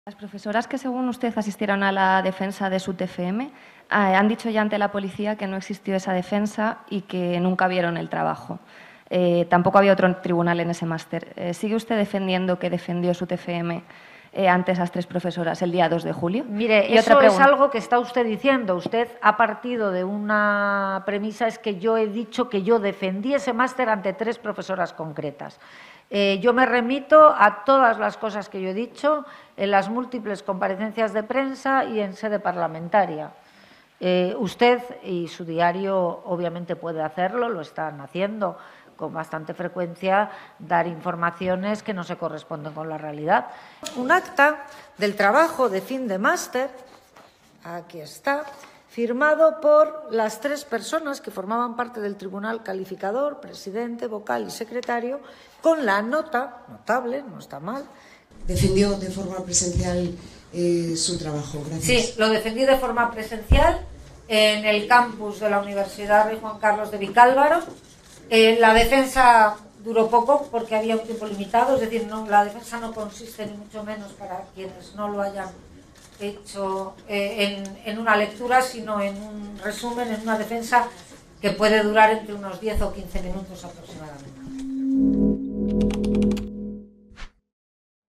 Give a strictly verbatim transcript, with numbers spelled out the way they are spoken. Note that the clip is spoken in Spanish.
Las profesoras que, según usted, asistieron a la defensa de su T F M eh, han dicho ya ante la policía que no existió esa defensa y que nunca vieron el trabajo. Eh, tampoco había otro tribunal en ese máster. Eh, ¿Sigue usted defendiendo que defendió su T F M eh, ante esas tres profesoras el día dos de julio? Mire, y eso otra es algo que está usted diciendo. Usted ha partido de una premisa, es que yo he dicho que yo defendí ese máster ante tres profesoras concretas. Eh, yo me remito a todas las cosas que yo he dicho en las múltiples comparecencias de prensa y en sede parlamentaria. Eh, usted y su diario obviamente puede hacerlo, lo están haciendo con bastante frecuencia, dar informaciones que no se corresponden con la realidad. Un acta del trabajo de fin de máster, aquí está, firmado por las tres personas que formaban parte del tribunal calificador, presidente, vocal y secretario, con la nota, notable, no está mal. ¿Defendió de forma presencial eh, su trabajo? Gracias. Sí, lo defendí de forma presencial en el campus de la Universidad Rey Juan Carlos de Vicálvaro. Eh, la defensa duró poco porque había un tiempo limitado, es decir, no, la defensa no consiste ni mucho menos para quienes no lo hayan hecho eh, en, en una lectura, sino en un resumen, en una defensa que puede durar entre unos diez o quince minutos aproximadamente.